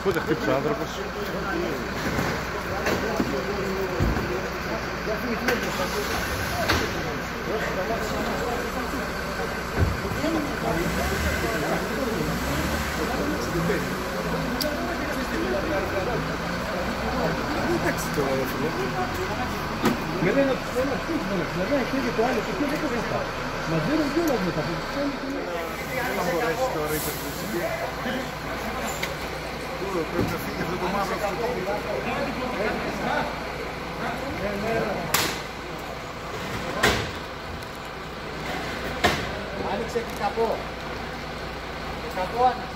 Πότε χτύπησε ο άνθρωπος. Εντάξει τώρα ρε φίλε. Με λένε ότι θέλω να χτύψει μόνο. Δηλαδή έχει και το άλλο και δεν έχω αυτά. Μας δίνουν κιόλας μετά. Δεν θα μπορέσει τώρα η περίπτωση. Πρέπει να φύγει αυτό το μαύρο αυτοκίνητο. Άνοιξε και καπό. Καπό άνοιξε.